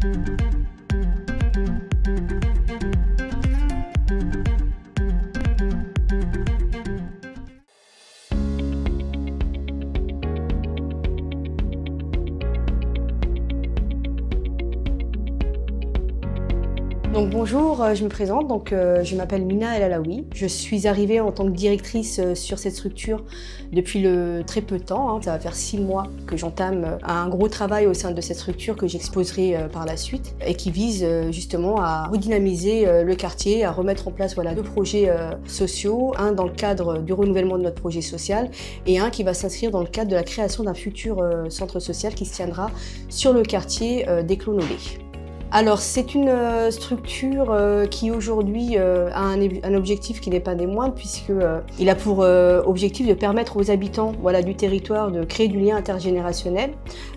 Donc bonjour, je me présente, je m'appelle Mina El Alaoui. Je suis arrivée en tant que directrice sur cette structure depuis très peu de temps. Ça va faire 6 mois que j'entame un gros travail au sein de cette structure que j'exposerai par la suite et qui vise justement à redynamiser le quartier, à remettre en place 2 projets sociaux, un dans le cadre du renouvellement de notre projet social et un qui va s'inscrire dans le cadre de la création d'un futur centre social qui se tiendra sur le quartier des Clos-Nolay. Alors c'est une structure qui aujourd'hui a un objectif qui n'est pas des moindres puisqu'il a pour objectif de permettre aux habitants du territoire de créer du lien intergénérationnel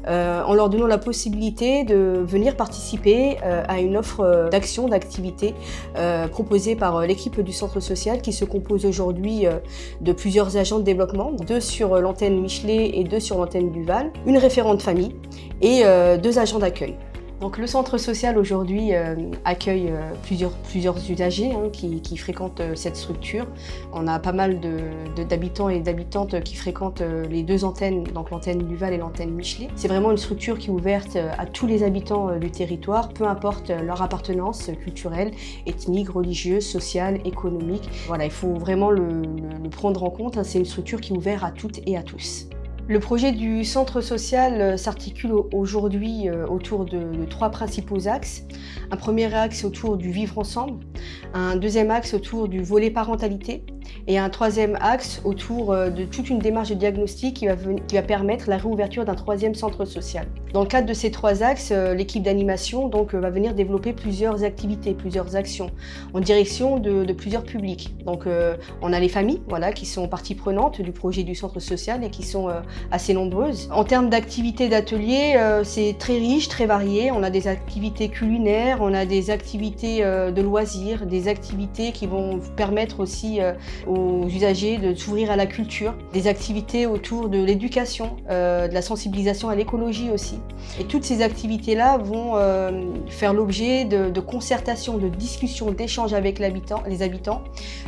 en leur donnant la possibilité de venir participer à une offre d'action, d'activité proposée par l'équipe du centre social qui se compose aujourd'hui de plusieurs agents de développement, 2 sur l'antenne Michelet et 2 sur l'antenne Duval, une référente famille et 2 agents d'accueil. Donc le centre social aujourd'hui accueille plusieurs usagers qui fréquentent cette structure. On a pas mal d'habitants et d'habitantes qui fréquentent les 2 antennes, donc l'antenne Duval et l'antenne Michelet. C'est vraiment une structure qui est ouverte à tous les habitants du territoire, peu importe leur appartenance culturelle, ethnique, religieuse, sociale, économique. Voilà, il faut vraiment le prendre en compte. C'est une structure qui est ouverte à toutes et à tous. Le projet du centre social s'articule aujourd'hui autour de 3 principaux axes. Un premier axe autour du vivre ensemble, un deuxième axe autour du volet parentalité et un 3e axe autour de toute une démarche de diagnostic qui va permettre la réouverture d'un 3e centre social. Dans le cadre de ces 3 axes, l'équipe d'animation va venir développer plusieurs activités, plusieurs actions en direction de plusieurs publics. On a les familles qui sont partie prenante du projet du centre social et qui sont assez nombreuses. En termes d'activités d'ateliers, c'est très riche, très varié. On a des activités culinaires, on a des activités de loisirs, des activités qui vont permettre aussi aux usagers de s'ouvrir à la culture, des activités autour de l'éducation, de la sensibilisation à l'écologie aussi. Et toutes ces activités-là vont faire l'objet de concertations, de discussions, d'échanges avec les habitants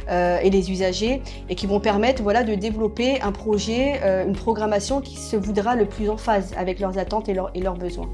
et les usagers et qui vont permettre de développer un projet, une programmation qui se voudra le plus en phase avec leurs attentes et leurs besoins.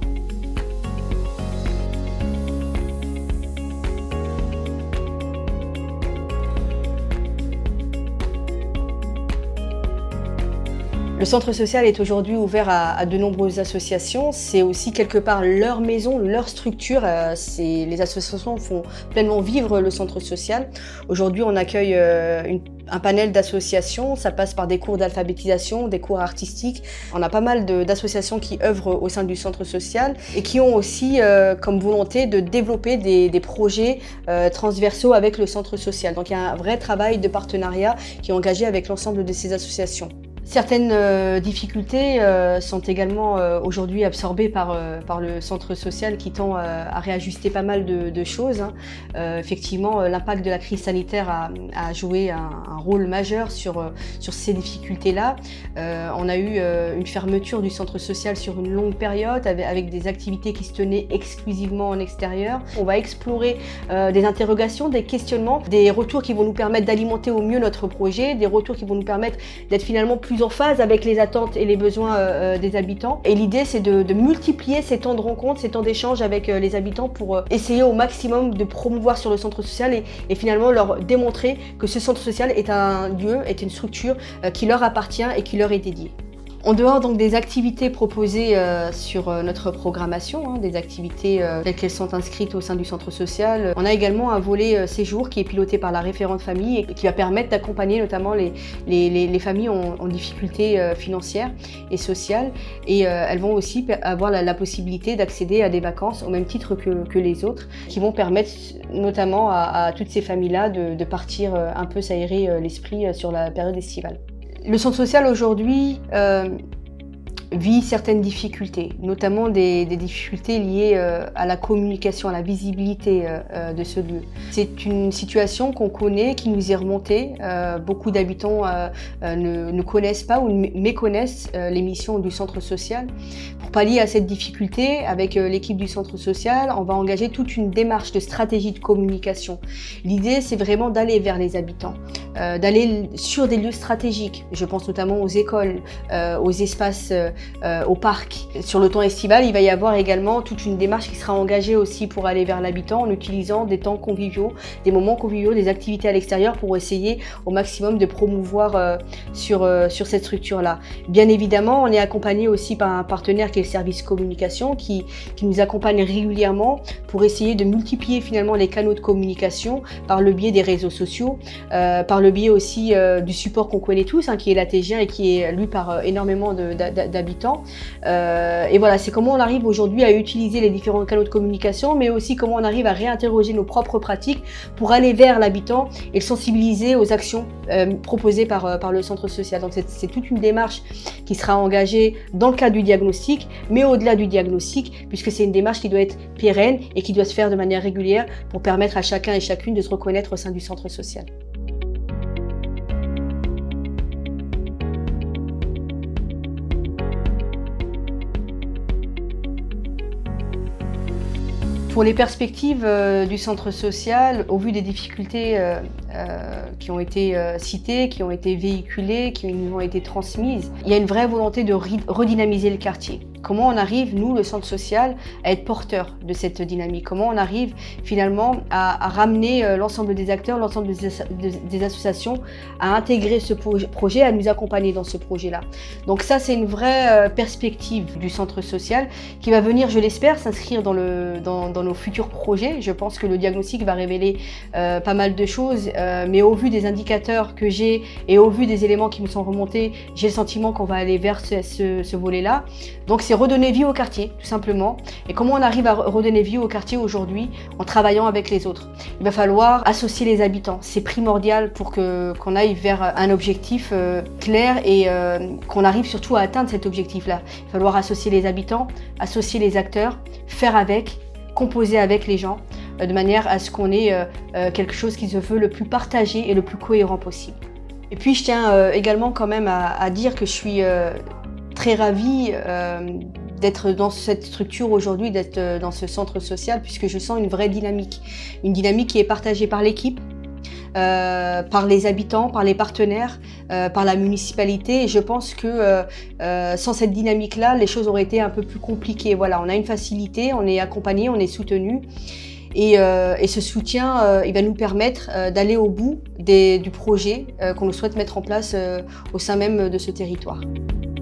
Le centre social est aujourd'hui ouvert à de nombreuses associations. C'est aussi quelque part leur maison, leur structure. Les associations font pleinement vivre le centre social. Aujourd'hui, on accueille un panel d'associations. Ça passe par des cours d'alphabétisation, des cours artistiques. On a pas mal d'associations qui œuvrent au sein du centre social et qui ont aussi comme volonté de développer des projets transversaux avec le centre social. Donc il y a un vrai travail de partenariat qui est engagé avec l'ensemble de ces associations. Certaines difficultés sont également aujourd'hui absorbées par le centre social qui tend à réajuster pas mal de choses. Effectivement, l'impact de la crise sanitaire a joué un rôle majeur sur ces difficultés-là. On a eu une fermeture du centre social sur une longue période avec des activités qui se tenaient exclusivement en extérieur. On va explorer des interrogations, des questionnements, des retours qui vont nous permettre d'alimenter au mieux notre projet, des retours qui vont nous permettre d'être finalement plus en phase avec les attentes et les besoins des habitants. Et l'idée, c'est de multiplier ces temps de rencontre, ces temps d'échange avec les habitants pour essayer au maximum de promouvoir sur le centre social et finalement leur démontrer que ce centre social est un lieu, est une structure qui leur appartient et qui leur est dédiée. En dehors donc des activités proposées sur notre programmation, des activités telles qu'elles sont inscrites au sein du centre social, on a également un volet séjour qui est piloté par la référente famille et qui va permettre d'accompagner notamment les familles en difficulté financière et sociale. Et elles vont aussi avoir la possibilité d'accéder à des vacances au même titre que les autres, qui vont permettre notamment à toutes ces familles-là de partir un peu s'aérer l'esprit sur la période estivale. Le centre social aujourd'hui vit certaines difficultés, notamment des difficultés liées à la communication, à la visibilité de ce lieu. C'est une situation qu'on connaît, qui nous est remontée. Beaucoup d'habitants ne connaissent pas ou méconnaissent les missions du centre social. Pour pallier à cette difficulté, avec l'équipe du centre social, on va engager toute une démarche de stratégie de communication. L'idée, c'est vraiment d'aller vers les habitants, d'aller sur des lieux stratégiques. Je pense notamment aux écoles, aux espaces, aux parcs. Sur le temps estival, il va y avoir également toute une démarche qui sera engagée aussi pour aller vers l'habitant en utilisant des temps conviviaux, des moments conviviaux, des activités à l'extérieur pour essayer au maximum de promouvoir sur cette structure-là. Bien évidemment, on est accompagné aussi par un partenaire qui est le service communication qui nous accompagne régulièrement pour essayer de multiplier finalement les canaux de communication par le biais des réseaux sociaux, par le biais aussi du support qu'on connaît tous, qui est l'AT-G1 et qui est lu par énormément d'habitants. Et voilà, c'est comment on arrive aujourd'hui à utiliser les différents canaux de communication, mais aussi comment on arrive à réinterroger nos propres pratiques pour aller vers l'habitant et le sensibiliser aux actions proposées par le centre social. Donc c'est toute une démarche qui sera engagée dans le cadre du diagnostic, mais au-delà du diagnostic, puisque c'est une démarche qui doit être pérenne et qui doit se faire de manière régulière pour permettre à chacun et chacune de se reconnaître au sein du centre social. Pour les perspectives du centre social, au vu des difficultés qui ont été citées, qui ont été véhiculées, qui nous ont été transmises, il y a une vraie volonté de redynamiser le quartier. Comment on arrive, nous, le centre social, à être porteur de cette dynamique? Comment on arrive finalement à ramener l'ensemble des acteurs, l'ensemble des associations, à intégrer ce projet, à nous accompagner dans ce projet-là? Donc ça, c'est une vraie perspective du centre social qui va venir, je l'espère, s'inscrire dans nos futurs projets. Je pense que le diagnostic va révéler pas mal de choses, mais au vu des indicateurs que j'ai et au vu des éléments qui me sont remontés, j'ai le sentiment qu'on va aller vers ce volet-là. Donc c'est redonner vie au quartier, tout simplement. Et comment on arrive à redonner vie au quartier aujourd'hui? En travaillant avec les autres. Il va falloir associer les habitants. C'est primordial pour qu'on aille vers un objectif clair et qu'on arrive surtout à atteindre cet objectif-là. Il va falloir associer les habitants, associer les acteurs, faire avec, composer avec les gens, de manière à ce qu'on ait quelque chose qui se veut le plus partagé et le plus cohérent possible. Et puis je tiens également quand même à dire que je suis très ravie d'être dans cette structure aujourd'hui, d'être dans ce centre social, puisque je sens une vraie dynamique. Une dynamique qui est partagée par l'équipe, par les habitants, par les partenaires, par la municipalité. Et je pense que sans cette dynamique-là, les choses auraient été un peu plus compliquées. Voilà, on a une facilité, on est accompagné, on est soutenu. Et ce soutien, il va nous permettre d'aller au bout du projet qu'on souhaite mettre en place au sein même de ce territoire.